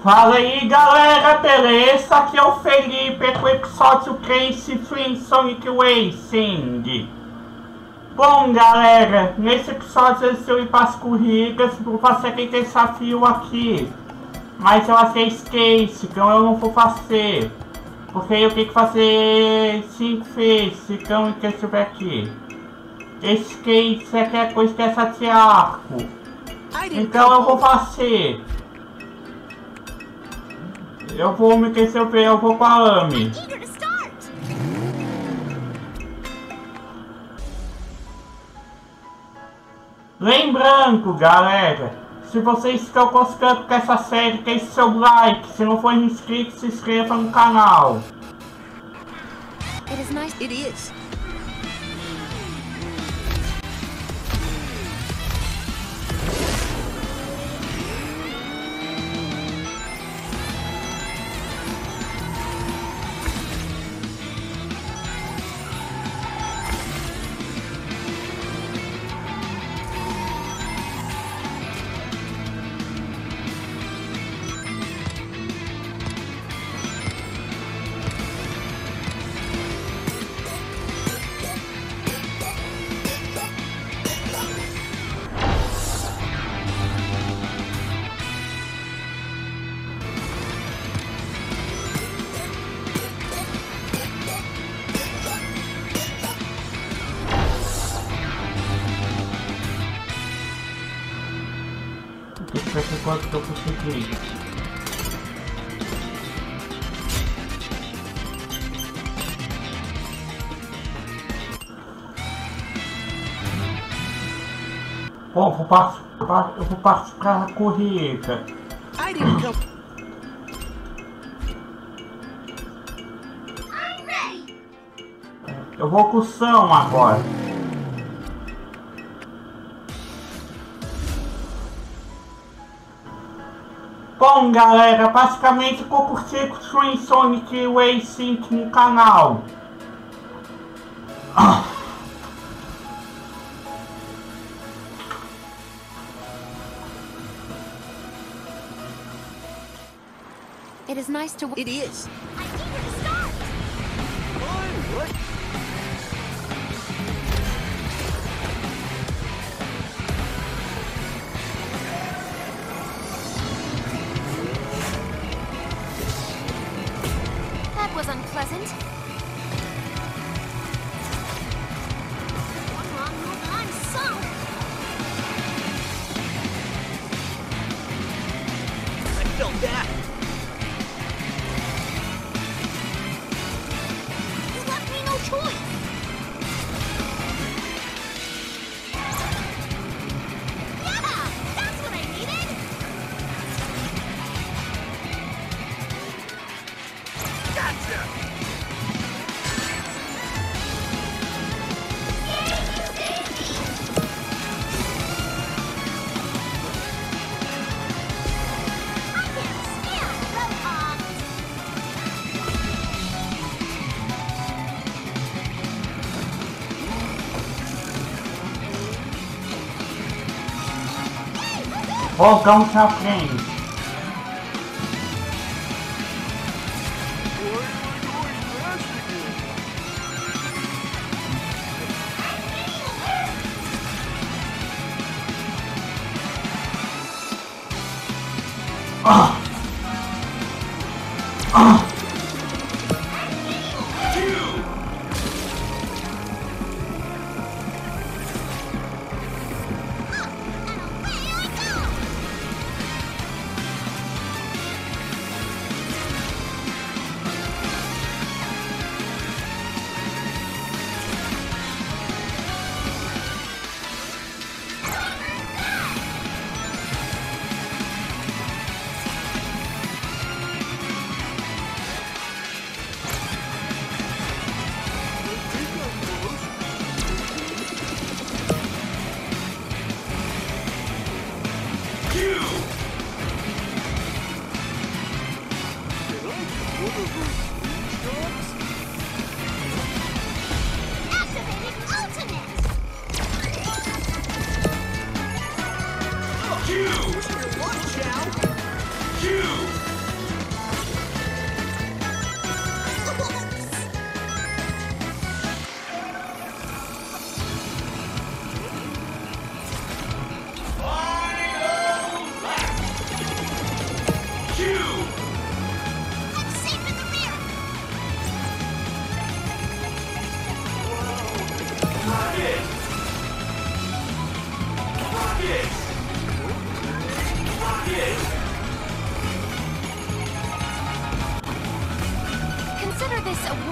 Fala aí galera, beleza? Aqui é o Felipe com o episódio Crazy Free Sonic Racing. Bom galera, nesse episódio eu estou indo para as corridas, vou fazer aquele desafio aqui. Mas eu achei skate, então eu não vou fazer. Porque eu tenho que fazer 5 vezes, então que eu estiver aqui. Skate é aquela coisa que é essa de arco. Então eu vou fazer. Eu vou me resolver, eu vou com a Amy. Lembrando, galera, se vocês estão gostando dessa série, deixe seu like. Se não for inscrito, se inscreva no canal. It is. Deixa eu ver quanto que eu consegui. Bom, eu vou passar para a corrida. Eu vou com o São agora. Bom galera, basicamente eu curti com o Free Sonic Racing no canal. It is nice to. It is. I'm eager to start. What? That was unpleasant. One wrong move and I'm sunk. I felt that. Voltamos à frente.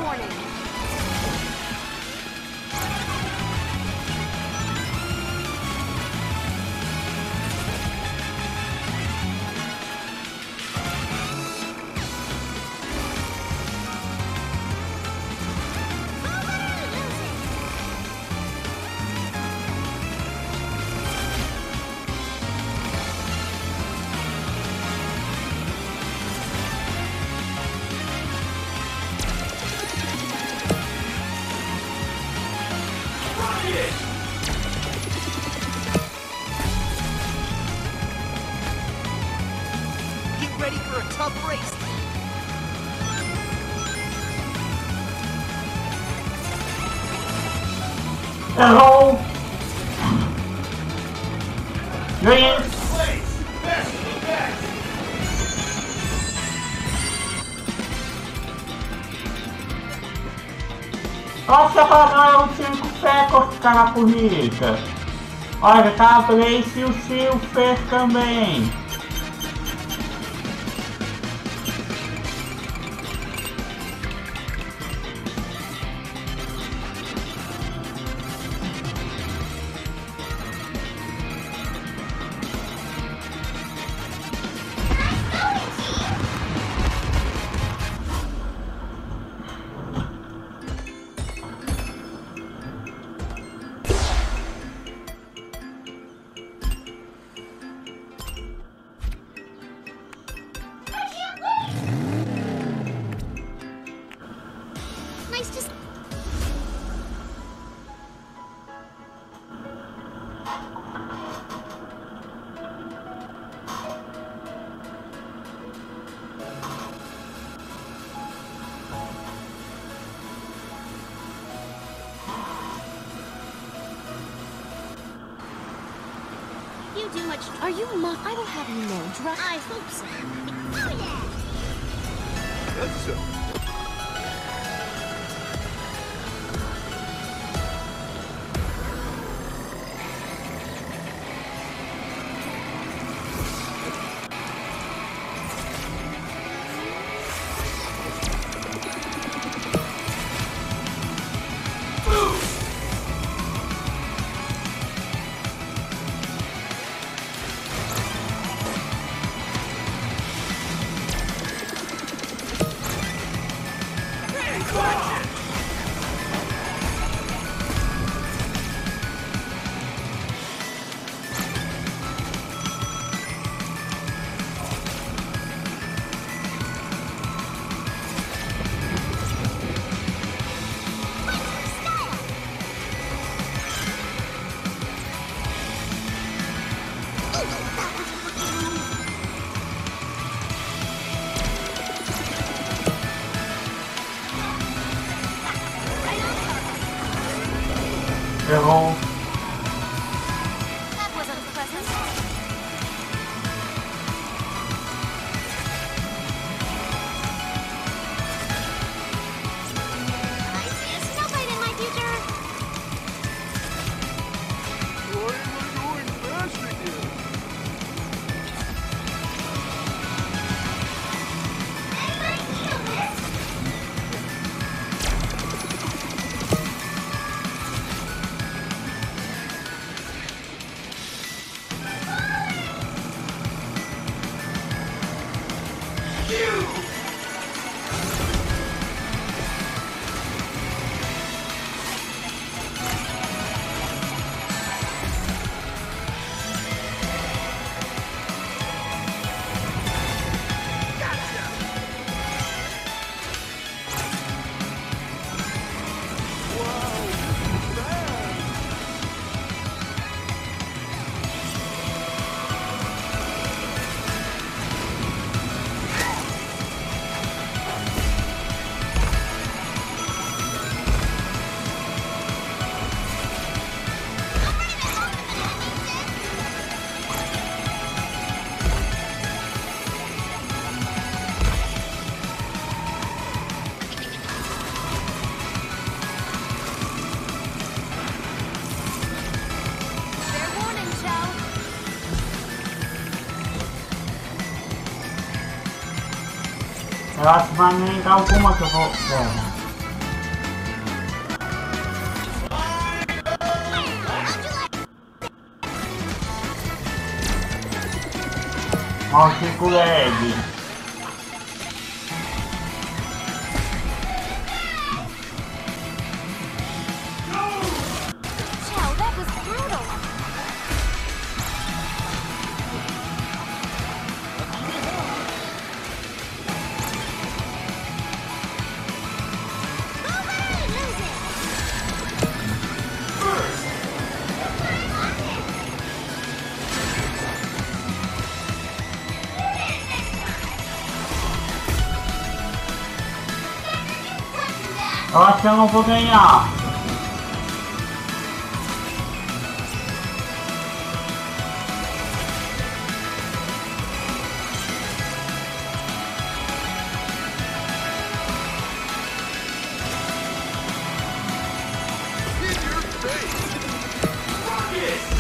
warning. Get ready for a tough race. Hello. Green. Nossa, para o 5 secos ficar na corrida. Olha, tá a Blaze e o Silver também. Nice to... You do much... Are you I will have you know, I hope so. Oh, yeah! That's so. Errou. That wasn't pleasant. I see a snowblade in my future. Why am I going fast again? Eu acho que vai nem alguma que eu vou... Morte com lag. Chow, that was brutal. Eu acho que eu não vou ganhar. In your face! Rocket!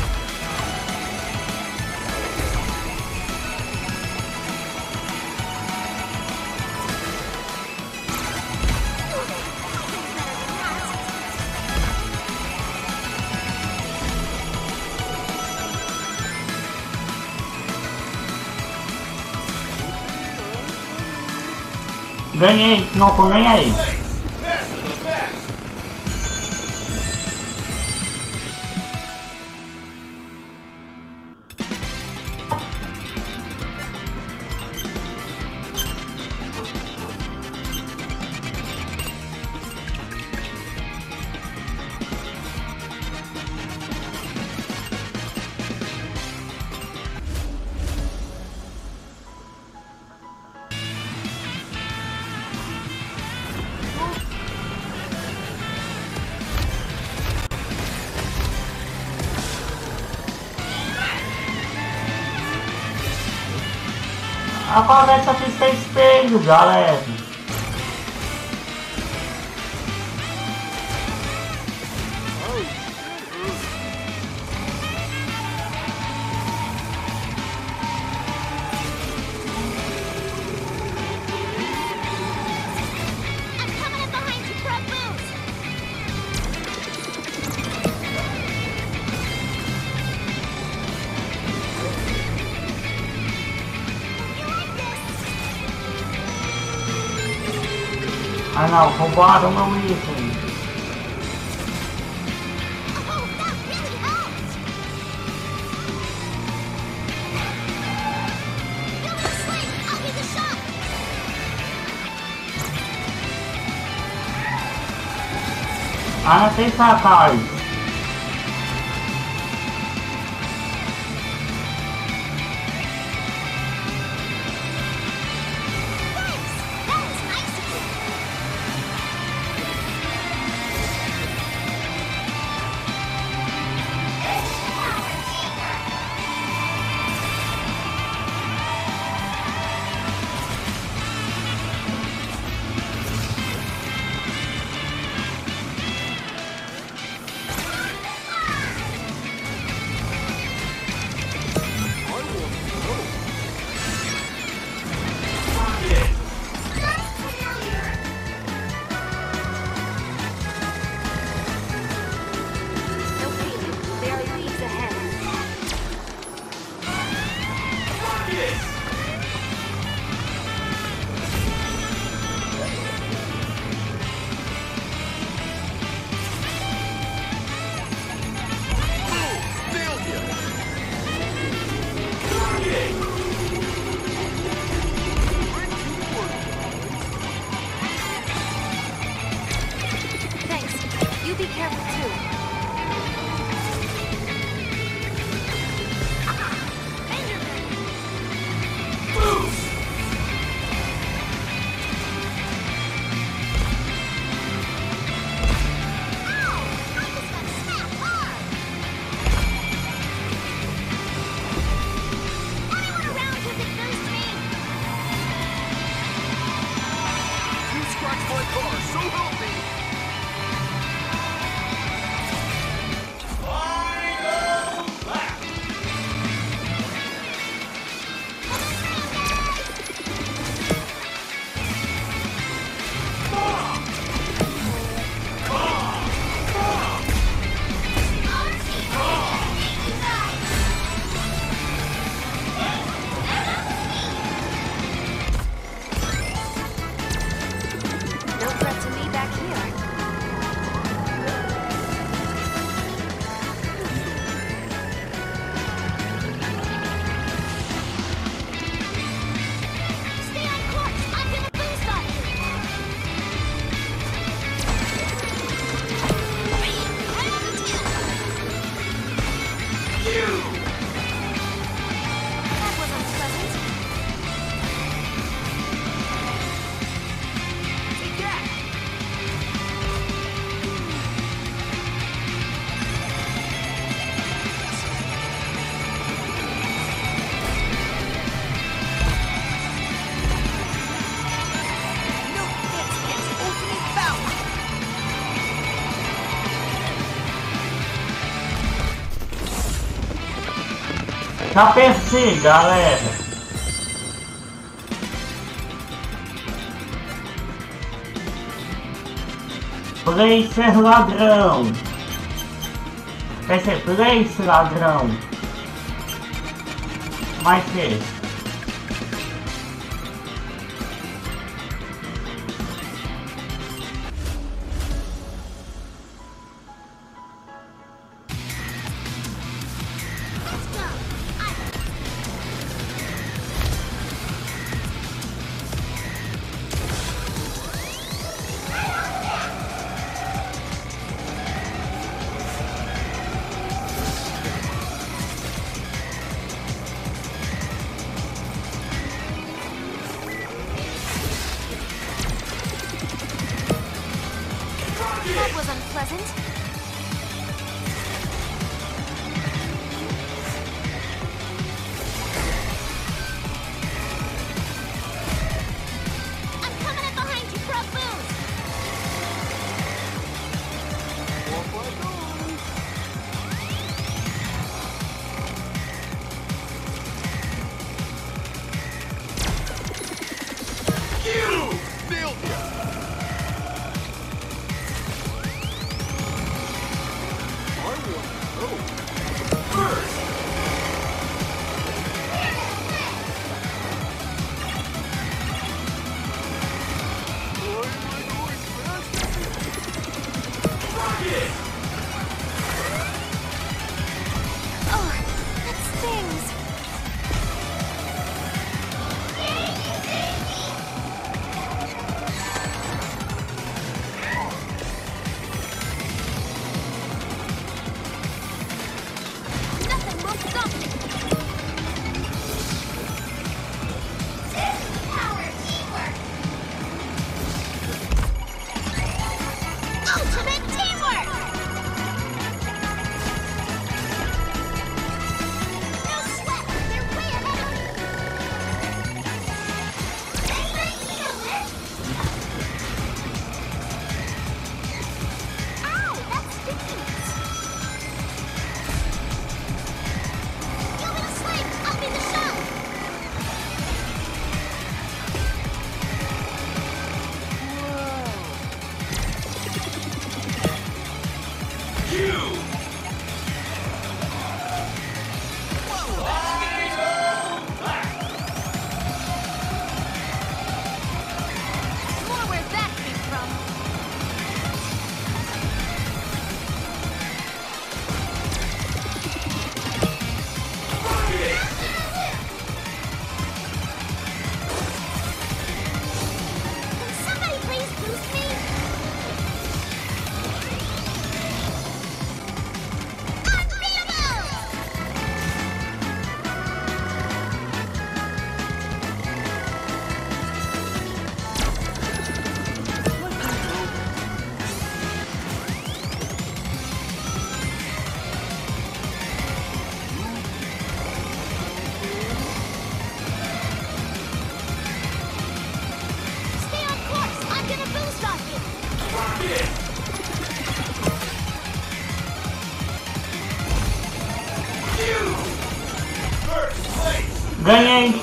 Ganhei, não foi nem aí. Agora essa pista é espelho, galera. I'm coming in behind you, Pro Boost. Ah não, roubaram meu item. Oh, that really helped. You'll be sling. I'll be the shot. Ah, não tem sacanagem. Thanks. That was nice of you. There are leads ahead. Nailed you! Thanks. You be careful too. You scratched my car, so help me! Já perdi, galera. Blazer ladrão. Quer dizer, Blazer ladrão. Mais que? That was unpleasant. I'm coming up behind you, Pro Boost! You! Nailed ya! Oh, that stings. Nothing will stop me. Ultimate teamwork! No sweat! They're way ahead of me! Ow! That stings! Kill me the slave! I'll be the shot! You! More where that came from. Can somebody please boost me? Unbeatable! Stay on course! I'm gonna boost off you! You! First place! Ganhei.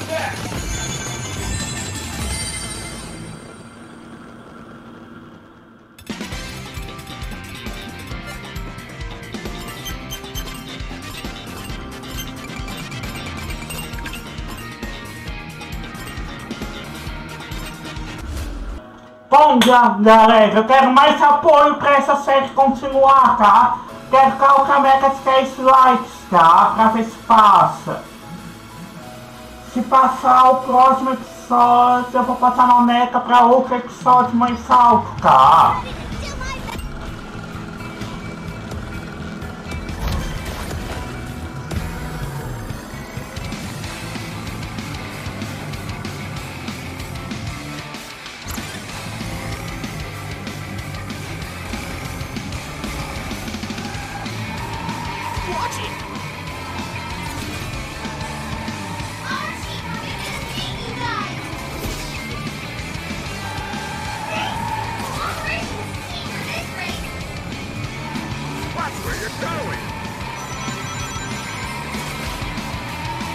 Bom, galera, eu quero mais apoio pra essa série continuar, tá? Quero colocar metas 10 likes, tá? Pra ver se passa. Se passar o próximo episódio, eu vou passar uma meta pra outro episódio mais alto, tá? Watch it! Watch where you're going!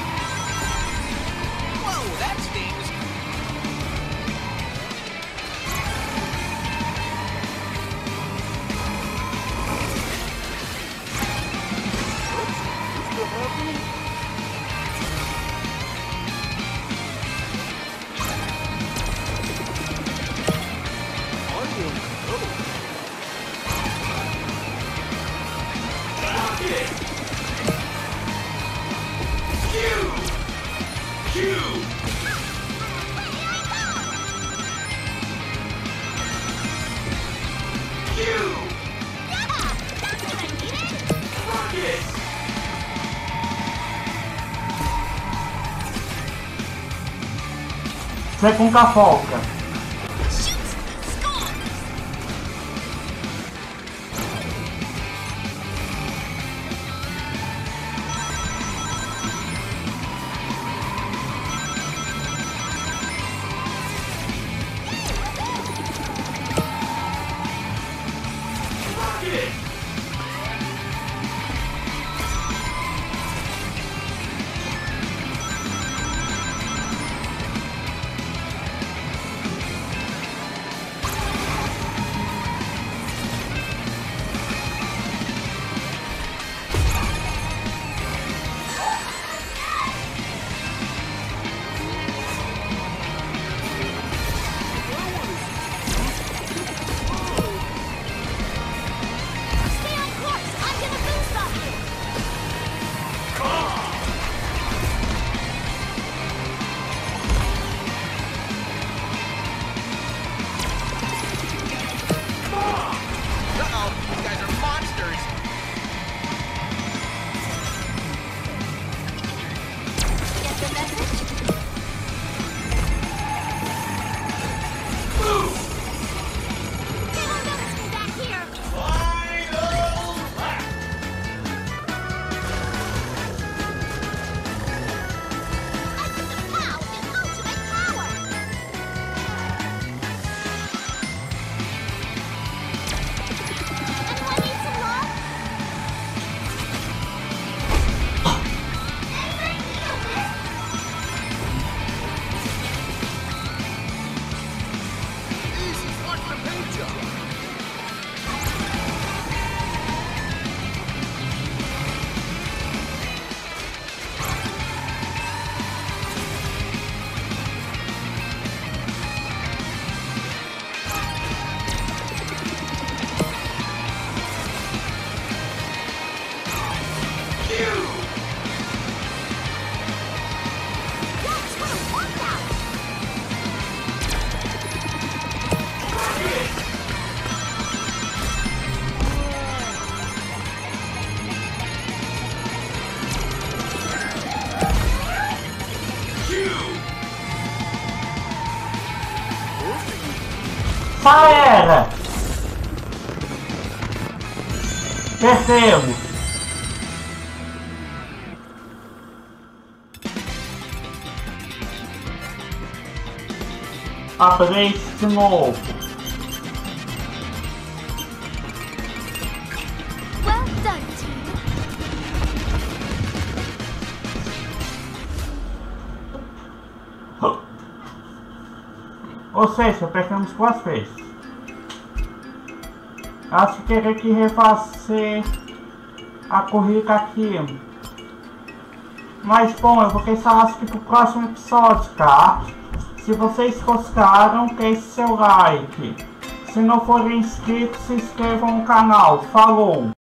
Você com folga. Já era! Perdemos! Upgrade de novo! Well done, team. Ou seja, perdemos 2 vezes. Acho que teria que refazer a corrida aqui. Mas bom, eu vou deixar acho que pro próximo episódio, tá? Se vocês gostaram, deixe seu like. Se não forem inscritos, se inscrevam no canal. Falou!